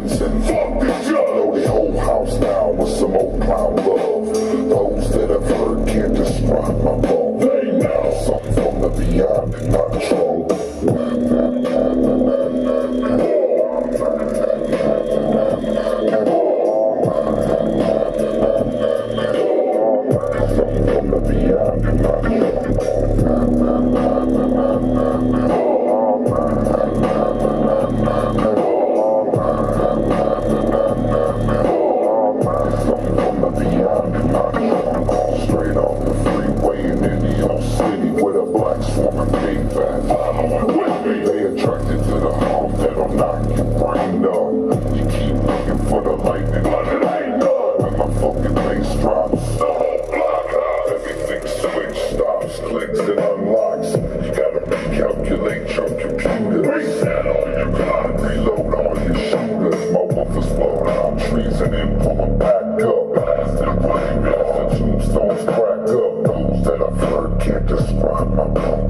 citizens. Blow the whole house down with some old clown love. Those that have heard can't describe my love. They know something from the beyond, not control. Straight off the freeway in Indian City with a black swarming big fat. They attracted to the harm that'll knock your brain up. You keep looking for the lightning, but it ain't done. When my fucking bass drops, the whole block out. Everything switch stops, clicks and unlocks. You gotta recalculate your computer. Reset all your clock, reload all your shooters. My woofers blow down trees and then pull them back up. Tombstones crack up. Those that I've heard can't describe my